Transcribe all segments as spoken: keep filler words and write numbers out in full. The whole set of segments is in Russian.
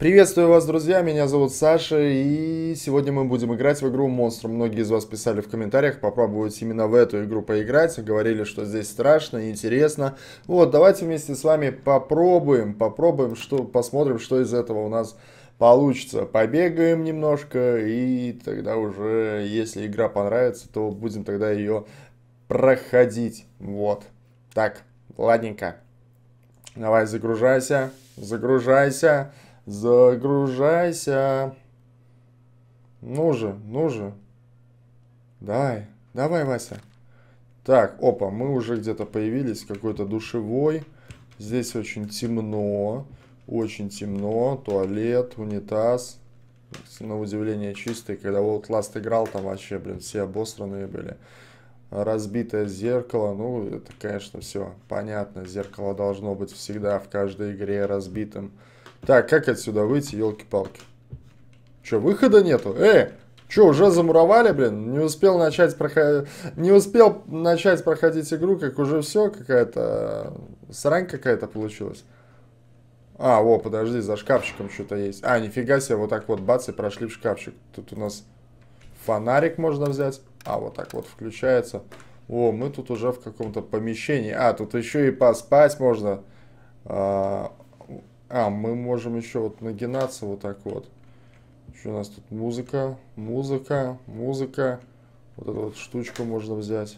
Приветствую вас, друзья, меня зовут Саша, и сегодня мы будем играть в игру Monster. Многие из вас писали в комментариях попробовать именно в эту игру поиграть, говорили, что здесь страшно и интересно. Вот, давайте вместе с вами попробуем, попробуем, что, посмотрим, что из этого у нас получится. Побегаем немножко, и тогда уже, если игра понравится, то будем тогда ее проходить. Вот, так, ладненько. Давай, загружайся, загружайся. Загружайся. Ну же, ну же. Давай, давай, Вася. Так, опа, мы уже где-то появились в какой-то душевой. Здесь очень темно. Очень темно. Туалет, унитаз. На удивление чистый. Когда Outlast играл, там вообще, блин, все обосранные были. Разбитое зеркало. Ну, это, конечно, все понятно. Зеркало должно быть всегда в каждой игре разбитым. Так, как отсюда выйти, елки-палки? Че, выхода нету? Э, че, уже замуровали, блин? Не успел начать проходить, не успел начать проходить игру, как уже все, какая-то срань какая-то получилась. А, о, подожди, за шкафчиком что-то есть. А, нифига себе, вот так вот, бац, и прошли в шкафчик. Тут у нас фонарик можно взять. А, вот так вот включается. О, мы тут уже в каком-то помещении. А, тут еще и поспать можно. А, А, мы можем еще вот нагинаться вот так вот. Что у нас тут? Музыка, музыка, музыка. Вот эту вот штучку можно взять.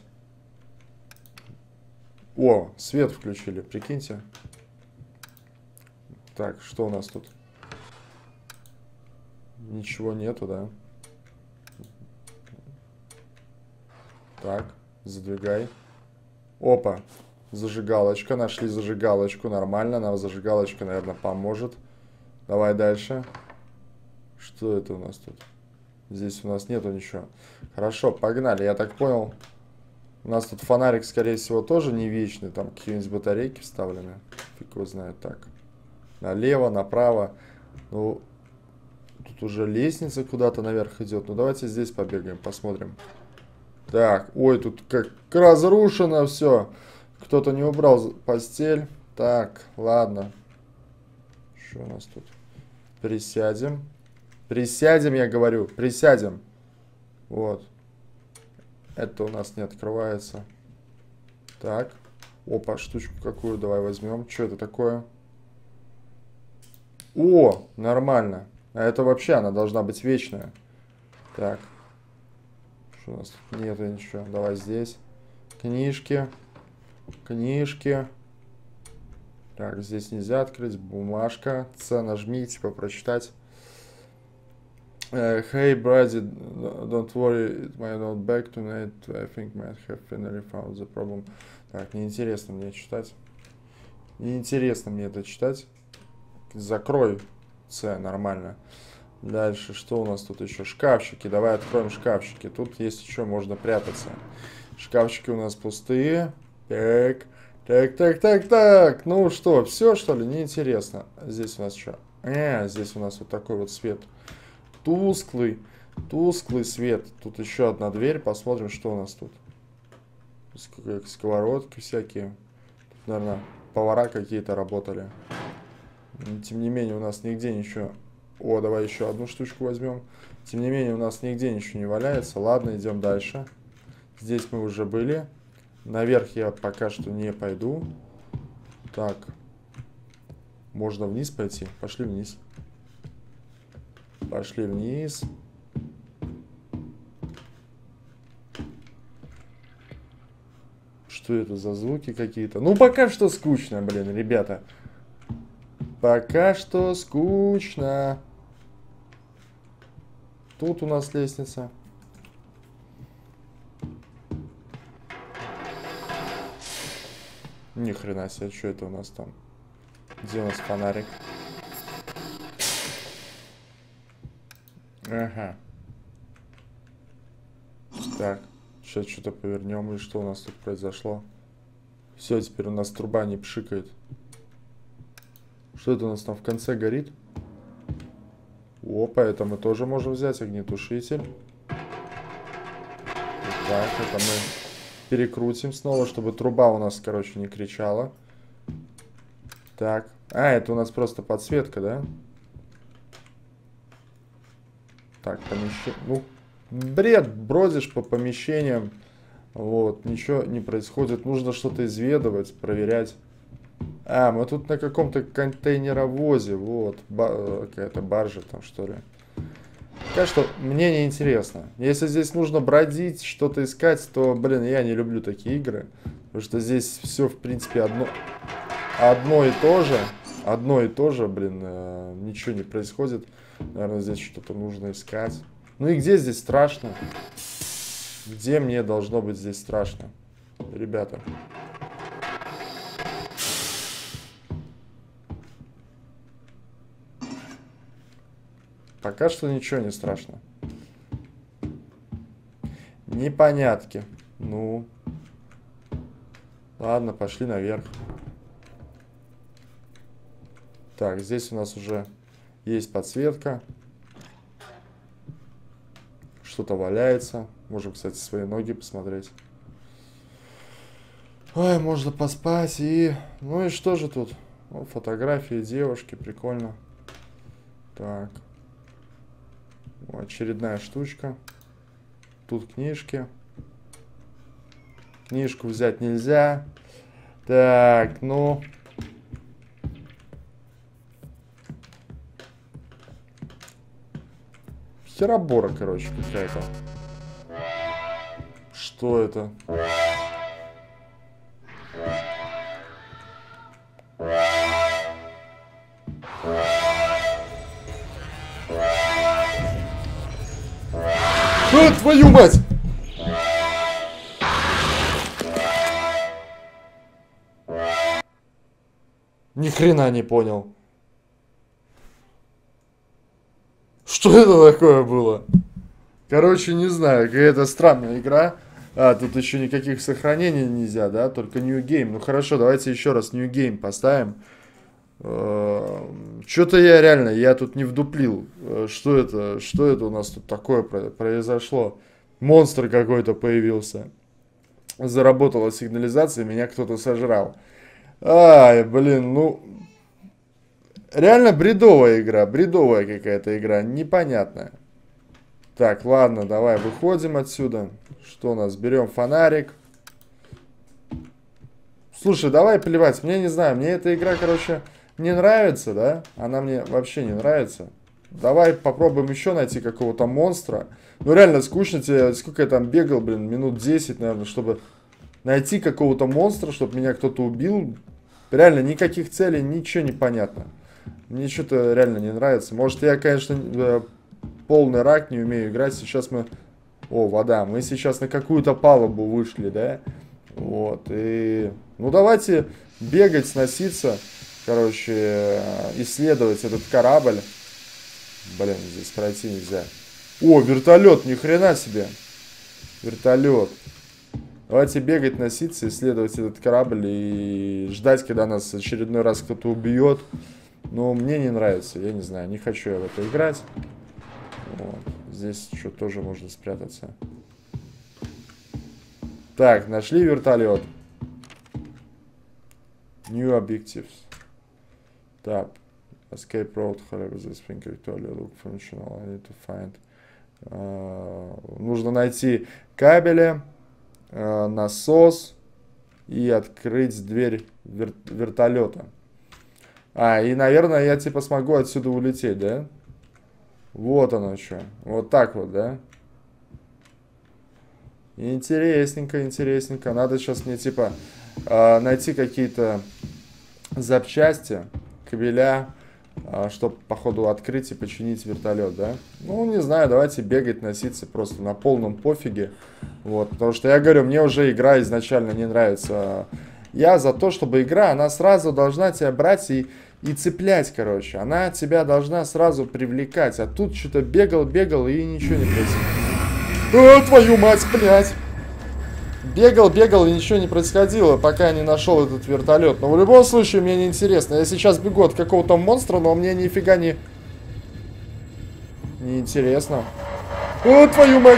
О, свет включили, прикиньте. Так, что у нас тут? Ничего нету, да? Так, задвигай. Опа, зажигалочка, нашли зажигалочку, нормально, нам зажигалочка, наверное, поможет. Давай дальше. Что это у нас тут? Здесь у нас нету ничего. Хорошо, погнали, я так понял. У нас тут фонарик, скорее всего, тоже не вечный. Там какие-нибудь батарейки вставлены. Фиг его знает. Так, налево, направо. Ну, тут уже лестница куда-то наверх идет. Ну, давайте здесь побегаем, посмотрим. Так, ой, тут как разрушено все. Кто-то не убрал постель. Так, ладно. Что у нас тут? Присядем. Присядем, я говорю. Присядем. Вот. Это у нас не открывается. Так. Опа, штучку какую давай возьмем. Что это такое? О, нормально. А это вообще она должна быть вечная. Так. Что у нас тут? Нету ничего. Давай здесь. Книжки. Книжки. Так, здесь нельзя открыть. Бумажка. С нажми, типа прочитать. Uh, hey, Brady, don't worry, it might not back tonight. I think might have finally found the problem. Так, неинтересно мне читать. Неинтересно мне это читать. Закрой С, нормально. Дальше, что у нас тут еще? Шкафчики. Давай откроем шкафчики. Тут есть еще, можно прятаться. Шкафчики у нас пустые. Так, так, так, так, так. Ну что, все что ли? Неинтересно. Здесь у нас что? Э, здесь у нас вот такой вот свет. Тусклый, тусклый свет. Тут еще одна дверь. Посмотрим, что у нас тут. Сковородки всякие. Тут, наверное, повара какие-то работали. Тем не менее, у нас нигде ничего... О, давай еще одну штучку возьмем. Тем не менее, у нас нигде ничего не валяется. Ладно, идем дальше. Здесь мы уже были. Наверх я пока что не пойду. Так. Можно вниз пойти. Пошли вниз. Пошли вниз. Что это за звуки какие-то? Ну, пока что скучно, блин, ребята. Пока что скучно. Тут у нас лестница. Ни хрена себе, что это у нас там? Где у нас фонарик? Ага. Так, сейчас что-то повернем. И что у нас тут произошло? Все, теперь у нас труба не пшикает. Что это у нас там в конце горит? Опа, это мы тоже можем взять. Огнетушитель. Так, это мы перекрутим снова, чтобы труба у нас, короче, не кричала. Так. А, это у нас просто подсветка, да? Так, помещение. Ну, бред, бродишь по помещениям. Вот, ничего не происходит. Нужно что-то изведывать, проверять. А, мы тут на каком-то контейнеровозе. Вот, ба какая-то баржа там, что ли. Пока что мне не интересно. Если здесь нужно бродить, что-то искать, то, блин, я не люблю такие игры. Потому что здесь все, в принципе, одно, одно и то же. Одно и то же, блин, э, ничего не происходит. Наверное, здесь что-то нужно искать. Ну и где здесь страшно? Где мне должно быть здесь страшно? Ребята. Пока что ничего не страшно. Непонятки. Ну. Ладно, пошли наверх. Так, здесь у нас уже есть подсветка. Что-то валяется. Можем, кстати, свои ноги посмотреть. Ой, можно поспать и... Ну и что же тут? Ну, фотографии девушки, прикольно. Так. Очередная штучка. Тут книжки. Книжку взять нельзя. Так, ну... Херобора, короче, какая-то. Что это? А, твою мать! Ни хрена не понял. Что это такое было? Короче, не знаю, какая-то странная игра. А, тут еще никаких сохранений нельзя, да? Только New Game. Ну хорошо, давайте еще раз New Game поставим. Что-то я реально, я тут не вдуплил. Что это, что это у нас тут такое произошло? Монстр какой-то появился. Заработала сигнализация, меня кто-то сожрал. Ай, блин, ну... Реально бредовая игра, бредовая какая-то игра, непонятная. Так, ладно, давай выходим отсюда. Что у нас? Берем фонарик. Слушай, давай плевать, мне не знаю, мне эта игра, короче, не нравится, да? Она мне вообще не нравится. Давай попробуем еще найти какого-то монстра. Ну реально скучно тебе, сколько я там бегал, блин, минут десять, наверное, чтобы найти какого-то монстра, чтобы меня кто-то убил. Реально никаких целей, ничего не понятно. Мне что-то реально не нравится. Может, я, конечно, полный рак, не умею играть. Сейчас мы... О, вода. Мы сейчас на какую-то палубу вышли, да? Вот. И... Ну, давайте бегать, сноситься. Короче, исследовать этот корабль. Блин, здесь пройти нельзя. О, вертолет, ни хрена себе. Вертолет. Давайте бегать, носиться, исследовать этот корабль и ждать, когда нас очередной раз кто-то убьет. Но мне не нравится, я не знаю, не хочу я в это играть. Вот. Здесь что тоже можно спрятаться. Так, нашли вертолет. New objectives. Так. Escape road, however, this thing actually look functional. I need to find. Uh, нужно найти кабели, uh, насос и открыть дверь вер вертолета. А, и, наверное, я типа смогу отсюда улететь, да? Вот оно что. Вот так вот, да? Интересненько, интересненько. Надо сейчас мне типа э, найти какие-то запчасти, кабеля, э, чтобы, походу, открыть и починить вертолет, да? Ну, не знаю, давайте бегать, носиться просто на полном пофиге. Вот, потому что я говорю, мне уже игра изначально не нравится. Я за то, чтобы игра, она сразу должна тебя брать и, и цеплять, короче. Она тебя должна сразу привлекать. А тут что-то бегал, бегал и ничего не происходило. О, твою мать, блядь! Бегал, бегал и ничего не происходило, пока я не нашел этот вертолет. Но в любом случае мне не интересно. Я сейчас бегу от какого-то монстра, но мне нифига не... Не интересно. О, твою мать!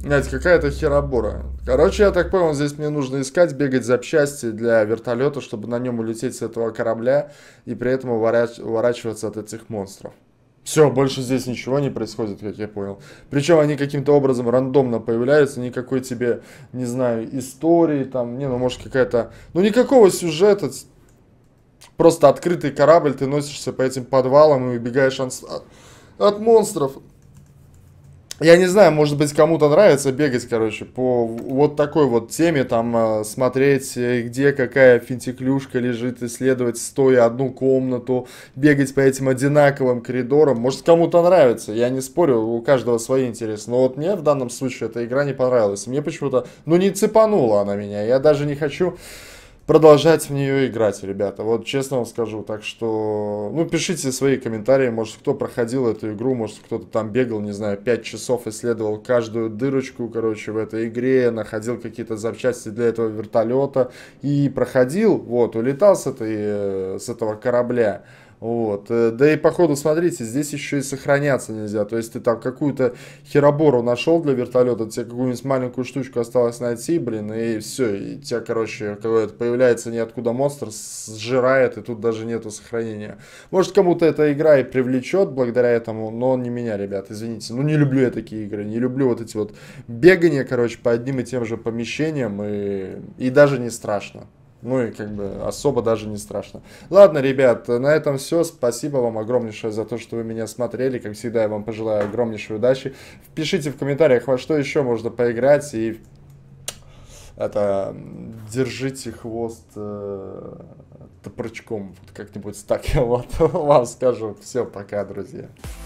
Блять, какая-то херобора. Короче, я так понял, здесь мне нужно искать, бегать запчасти для вертолета, чтобы на нем улететь с этого корабля и при этом уворач- уворачиваться от этих монстров. Все, больше здесь ничего не происходит, как я понял. Причем они каким-то образом рандомно появляются, никакой тебе, не знаю, истории, там, не, ну, может, какая-то... Ну, никакого сюжета, просто открытый корабль, ты носишься по этим подвалам и убегаешь от, от монстров. Я не знаю, может быть, кому-то нравится бегать, короче, по вот такой вот теме, там, э, смотреть, э, где какая финтиклюшка лежит, исследовать стоя одну комнату, бегать по этим одинаковым коридорам. Может, кому-то нравится, я не спорю, у каждого свои интересы. Но вот мне в данном случае эта игра не понравилась. Мне почему-то, ну, не цепанула она меня. Я даже не хочу продолжать в нее играть, ребята. Вот честно вам скажу. Так что, ну, пишите свои комментарии. Может, кто проходил эту игру, может, кто-то там бегал, не знаю, пять часов, исследовал каждую дырочку, короче, в этой игре, находил какие-то запчасти для этого вертолета и проходил, вот, улетал с, этой, э, с этого корабля. Вот. э, Да и походу, смотрите, здесь еще и сохраняться нельзя. То есть ты там какую-то херобору нашел для вертолета, тебе какую-нибудь маленькую штучку осталось найти, блин, и все. И тебя, короче, какой-то появляется ниоткуда монстр, сжирает, и тут даже нету сохранения. Может, кому-то эта игра и привлечет благодаря этому, но не меня, ребят, извините. Ну, не люблю я такие игры, не люблю вот эти вот бегания, короче, по одним и тем же помещениям, и, и даже не страшно. Ну и как бы особо даже не страшно. Ладно, ребят, на этом все. Спасибо вам огромнейшее за то, что вы меня смотрели. Как всегда, я вам пожелаю огромнейшей удачи. Пишите в комментариях, во что еще можно поиграть. И это держите хвост э, топорчком. Вот как-нибудь так я вот вам скажу. Все, пока, друзья.